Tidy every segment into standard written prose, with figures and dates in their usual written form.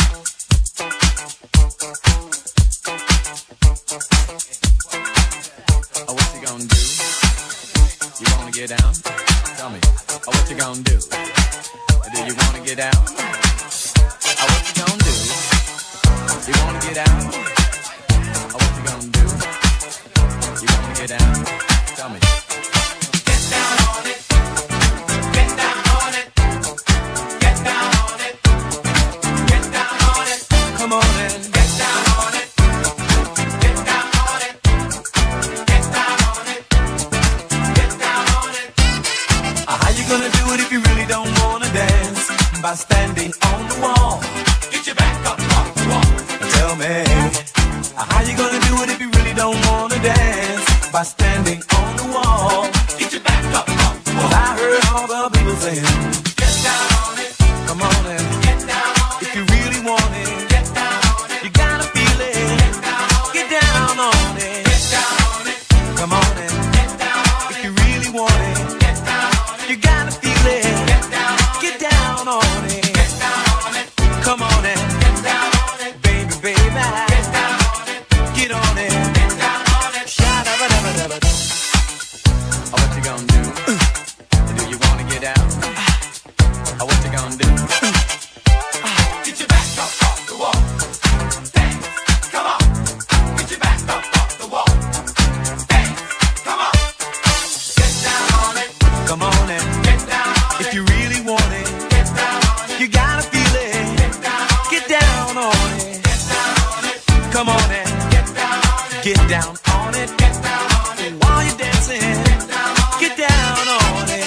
Oh, what you gonna do? You wanna get down? Tell me. Oh, what you gonna do? Do you wanna get down? Oh, what you gonna do? You wanna get down? Oh, what you gonna do? You wanna get down? Tell me. Get down on it. Get down on it. Get down on it. Get down on it. Come on and get down on it. Get down on it. Get down on it. Get down on it. How you gonna do it if you really don't wanna dance? By standing on the wall. Get your back up off the wall. Tell me, how you gonna do it if you really don't wanna dance? By standing on the wall. Get your back up off the wall. 'Cause I heard all the people saying, get down on it. Come on and get down on it. If you really want it, get down on it. You gotta feel it. Get down on it. Get down on it. Come on and get down on it. If you really want it, get down on it. You gotta feel it. Get down on it. Get down on it. Come on and get down on it. Baby, baby. Get down on it. Get on it. Get down on it. Sha-da-ba-da-ba-da-ba. Oh, what you gonna do? Do you wanna get down? Oh, what you gonna do? Get your back up off the wall. Dance. Come on. Get your back up off the wall. Dance. Come on. Get down on it. Come on and get down on it. If you really want it, get down on it. You gotta feel it. Get down on it. Get down on it. Come on and get down on it. Get down on it. Get down on it. While you're dancing, get down on it.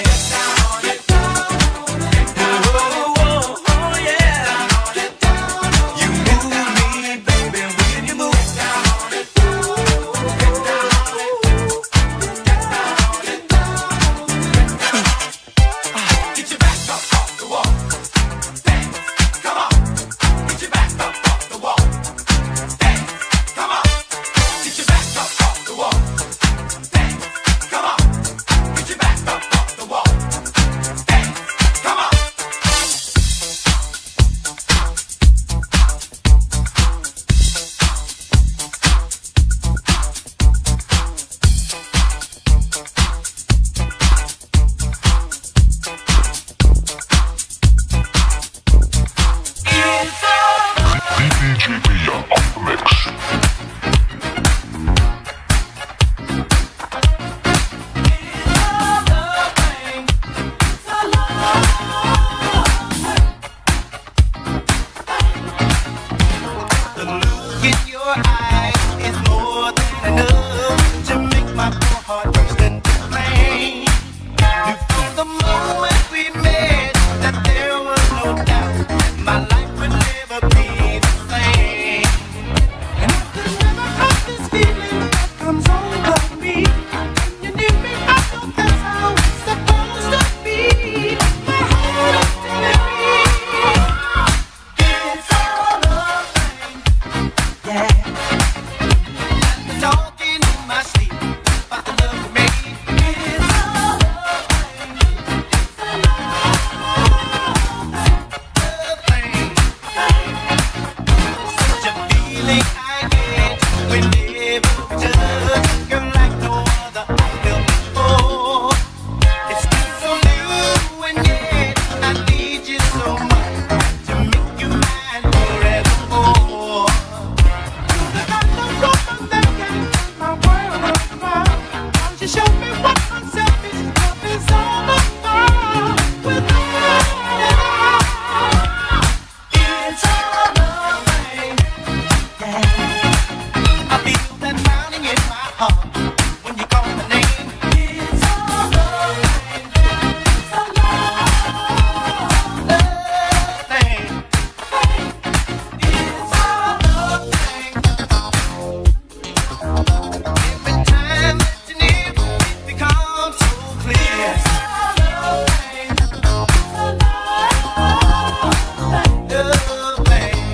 Oh, oh, oh, yeah. You move me, baby, when you move. Get your back up off the wall. Dance. Come on. Get your back up off the wall. Dance. Come on. Get your back up off the wall. Dance. Come on. Get your back up off the wall. Dance. Come on. The look in your eyes is more than enough to make my poor heart burst into flame. Knew from the moment we met that there was no doubt my life would never be the same. And I could never have this feeling that comes over me. You need me, I know that's how it's supposed to be. My heart is telling me it's all over. Yeah. Talking in my sleep about the love we made. It's all over. It's a love thing. Such a feeling I get whenever we touch. You're like no other I felt before. It's still so new and yet I need you so much to make you mine forevermore. You show me what unselfish love is all about. It's all over. Yeah. I feel that pounding in my heart when you call my name. It's all over. It's a love thing. It's all over. Every time that you're near, it becomes so clear. Love thing.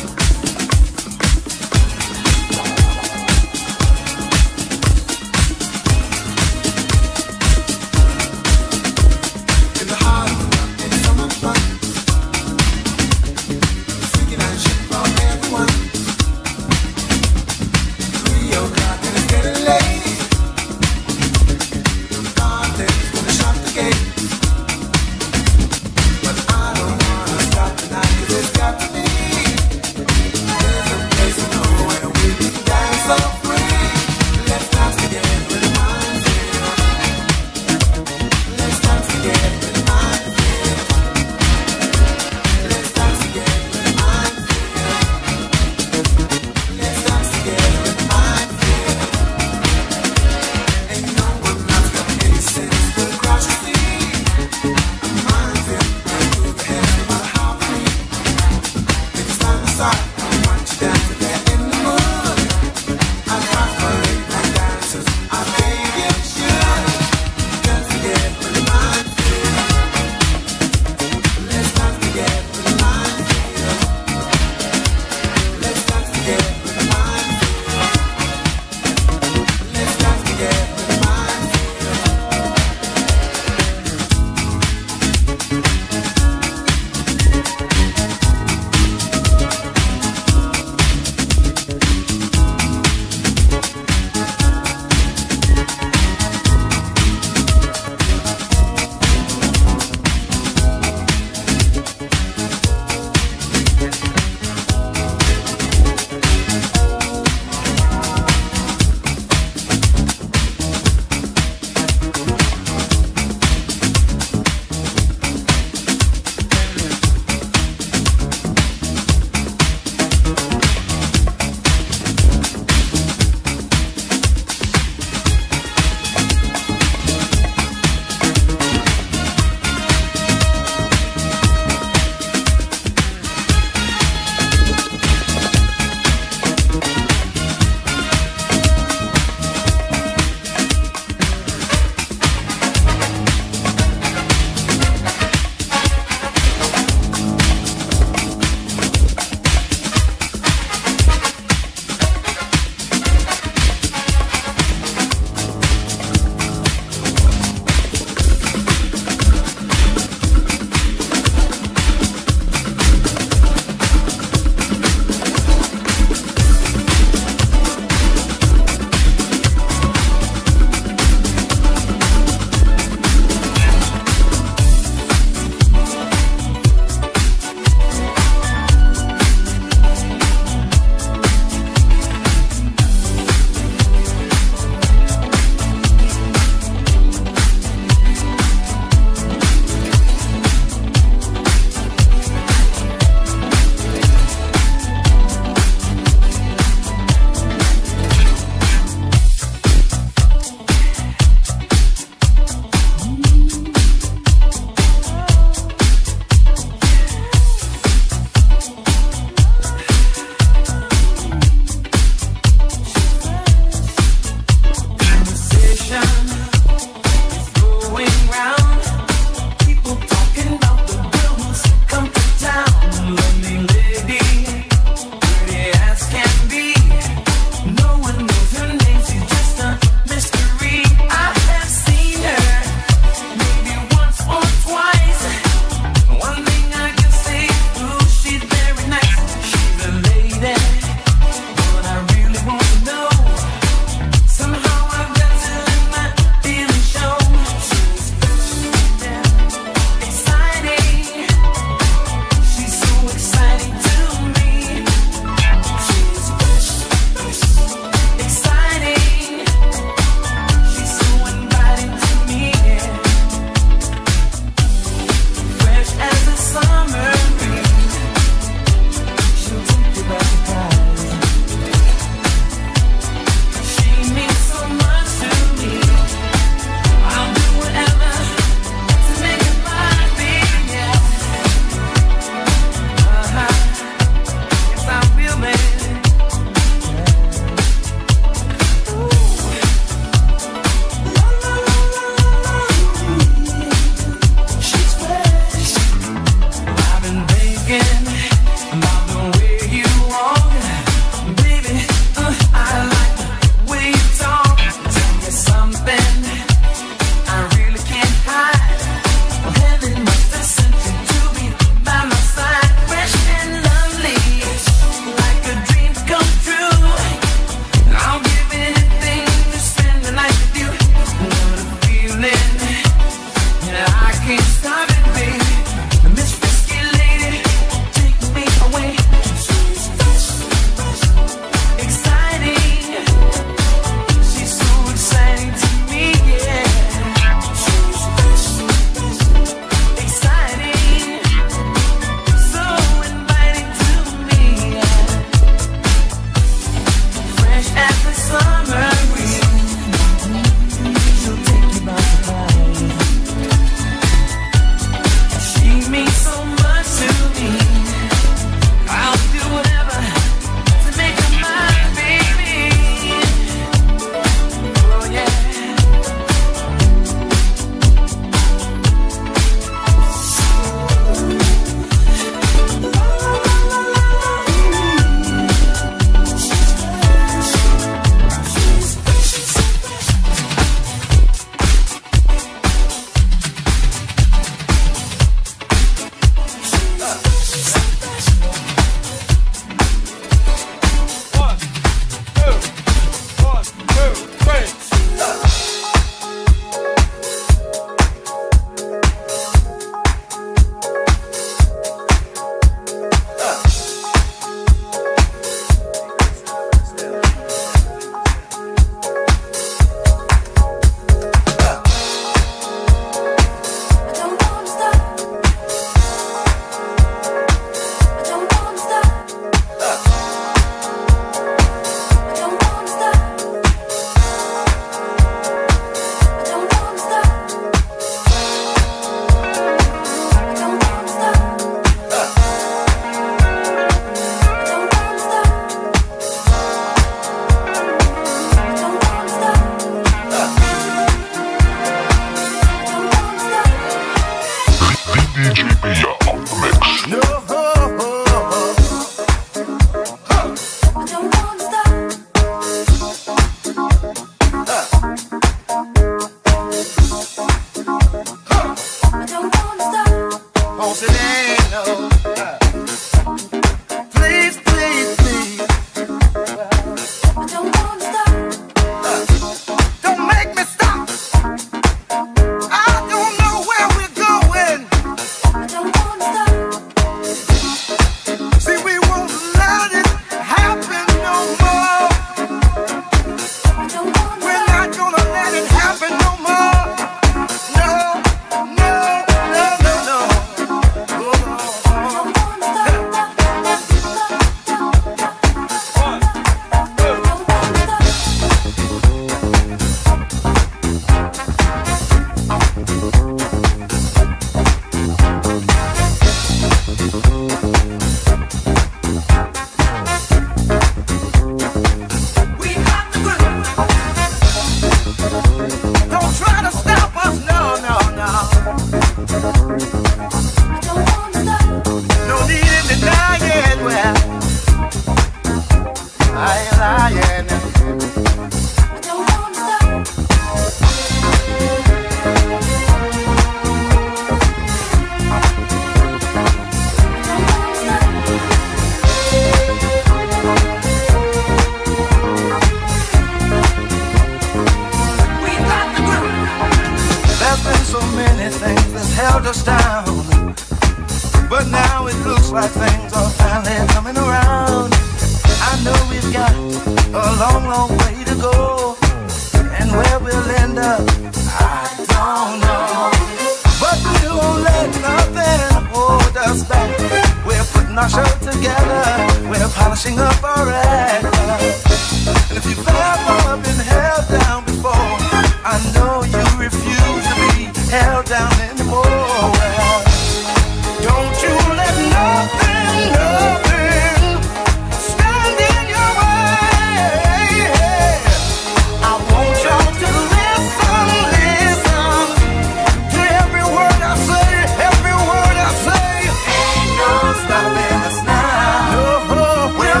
us down. But now it looks like things are finally coming around. I know we've got a long, long way to go, and where we'll end up, I don't know. But we won't let nothing hold us back. We're putting our show together, we're polishing up our act. And if you've ever been held down before, I know you refuse to be held down anymore. Well, don't you let nothing, nothing stand in your way. I want y'all to listen, listen to every word I say, every word I say. Ain't no stopping us now. No, we're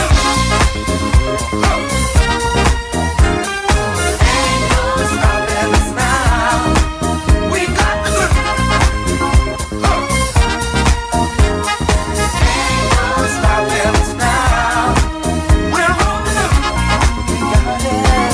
ain't no stopping us now. We got the good. Ain't no stopping us now. We're rolling up. We got it.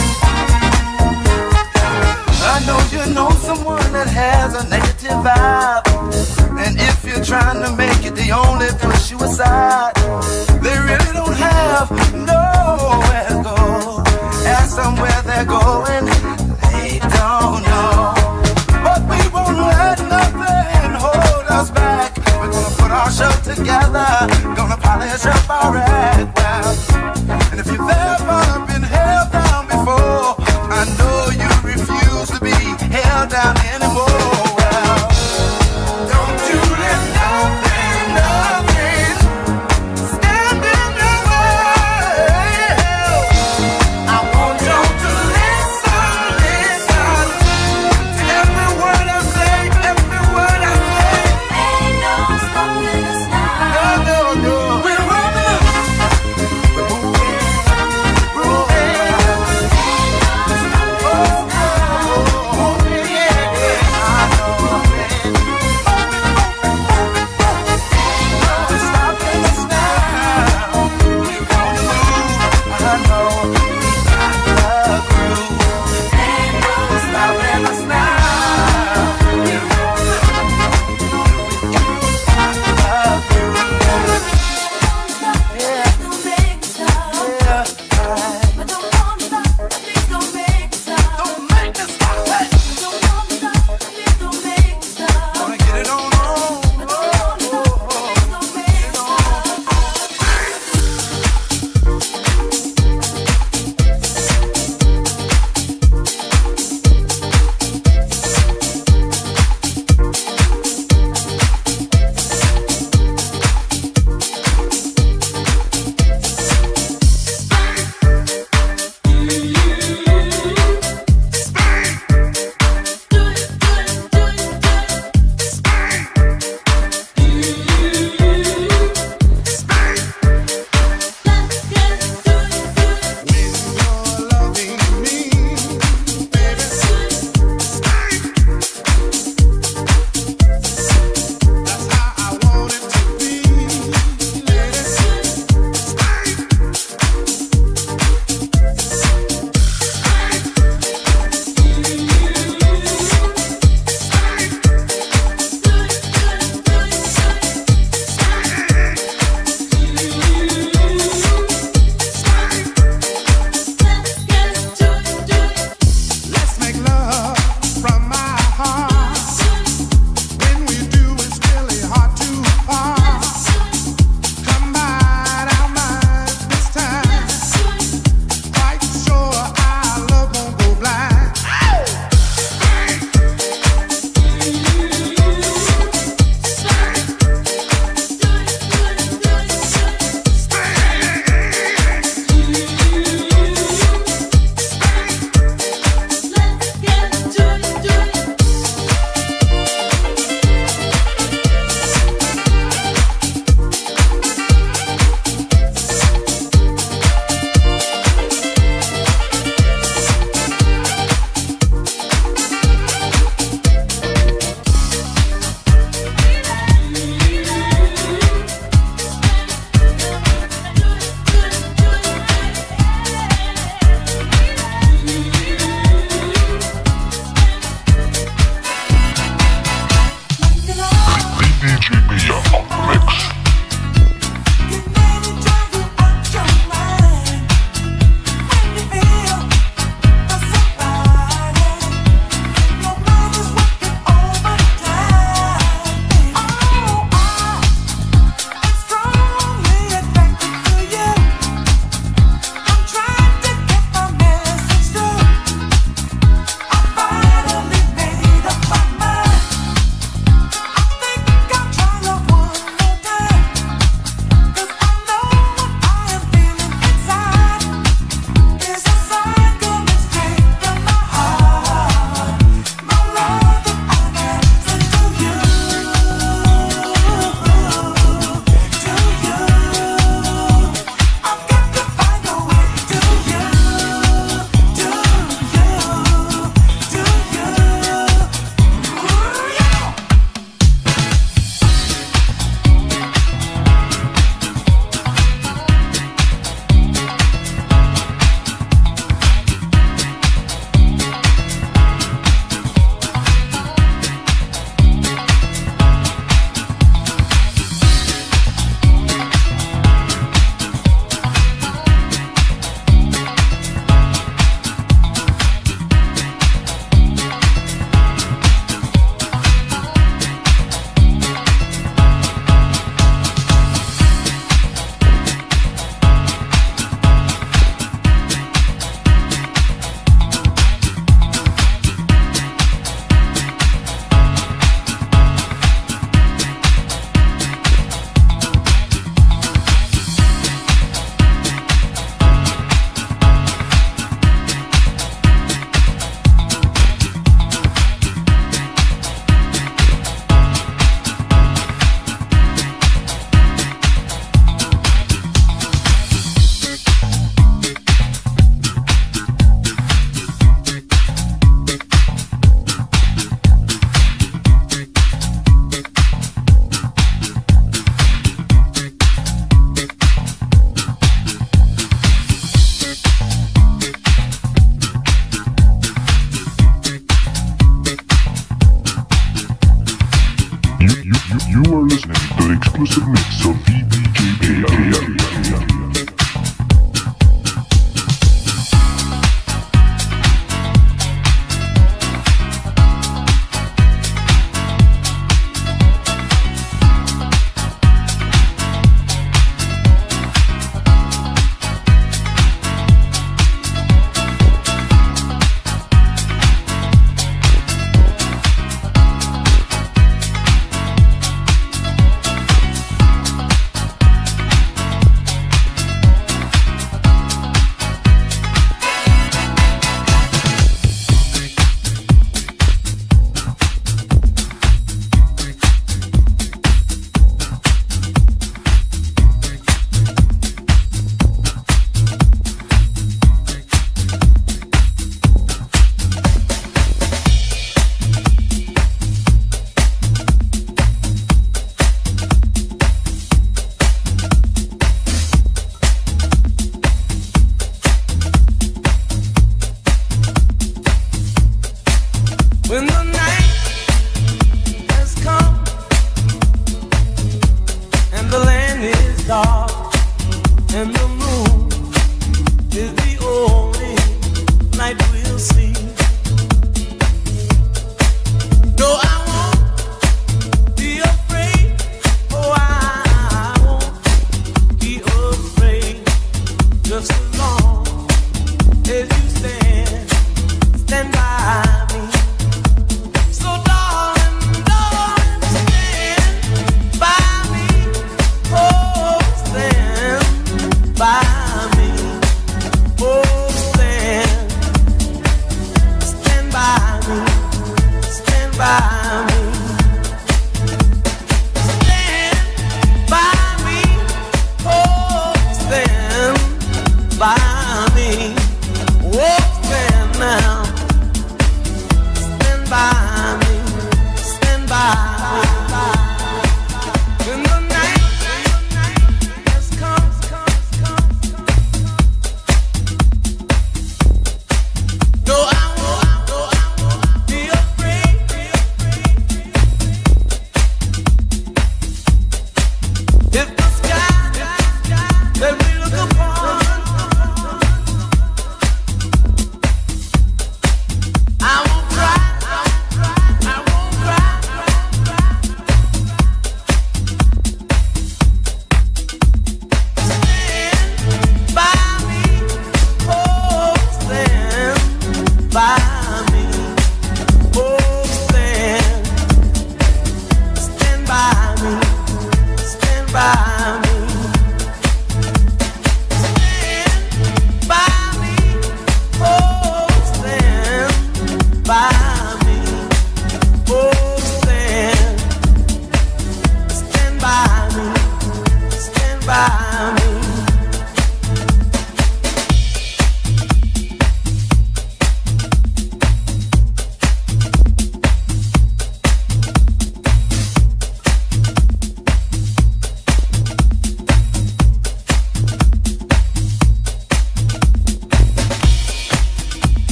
I know you know someone that has a negative vibe, and if you're trying to make it, they only push you aside. They really don't have nowhere to go. Ask them where they're going, they don't know. But we won't let nothing hold us back. We're gonna put our show together, gonna polish up our act. Well, and if you've ever been held down before, I know you refuse to be held down anymore. Well, don't you let nothing, nothing stand in your way. I want you to listen, listen to every word I say, every word I say. Ain't no stopping us now. No, no, no. We're rolling up. We're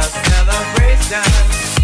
celebration.